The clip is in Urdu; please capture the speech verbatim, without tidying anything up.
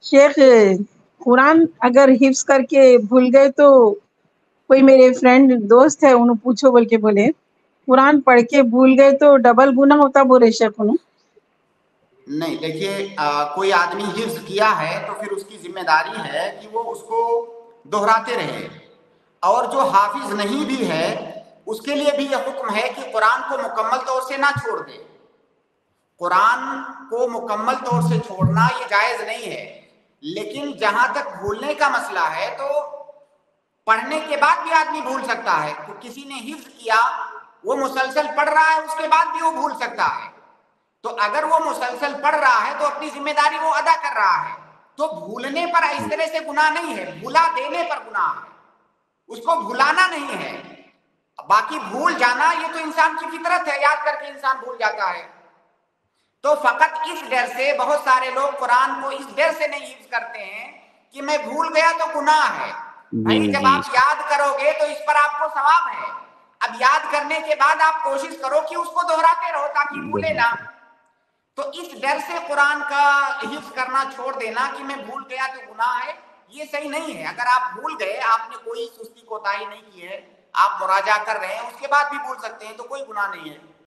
شیخ قرآن اگر حفظ کر کے بھول گئے تو کوئی میرے فرینڈ دوست ہے انہوں پوچھو بول کے بولے قرآن پڑھ کے بھول گئے تو ڈبل گناہ ہوتا بولے شیخ انہوں. نہیں دیکھیے کوئی آدمی حفظ کیا ہے تو پھر اس کی ذمہ داری ہے کہ وہ اس کو دہراتے رہے، اور جو حافظ نہیں بھی ہے اس کے لیے بھی یہ حکم ہے کہ قرآن کو مکمل طور سے نہ چھوڑ دے. قرآن کو مکمل طور سے چھوڑنا یہ جائز نہیں ہے، لیکن جہاں تک بھولنے کا مسئلہ ہے تو پڑھنے کے بعد بھی آدمی بھول سکتا ہے. تو کسی نے حفظ کیا، وہ مسلسل پڑھ رہا ہے، اس کے بعد بھی وہ بھول سکتا ہے. تو اگر وہ مسلسل پڑھ رہا ہے تو اپنی ذمہ داری وہ ادا کر رہا ہے. تو بھولنے پر اس طرح سے گناہ نہیں ہے، بھلا دینے پر گناہ ہے، اس کو بھلانا نہیں ہے. باقی بھول جانا یہ تو انسان کی فطرت ہے، یاد کر کے انسان بھول جاتا ہے. تو فقط اس ڈر سے بہت سارے لوگ قرآن کو اس ڈر سے نہیں حفظ کرتے ہیں کہ میں بھول گیا تو گناہ ہے. جی بھائی جب جی آپ یاد کرو گے تو اس پر آپ کو ثواب ہے. اب یاد کرنے کے بعد آپ کوشش کرو کہ اس کو دہراتے رہو تاکہ بھولے نہ. تو اس ڈر سے قرآن کا حفظ کرنا چھوڑ دینا کہ میں بھول گیا تو گناہ ہے، یہ صحیح نہیں ہے. اگر آپ بھول گئے، آپ نے کوئی سستی کوتاہی نہیں کی ہے، آپ مراجعہ کر رہے ہیں، اس کے بعد بھی بھول سکتے ہیں، تو کوئی گناہ نہیں ہے.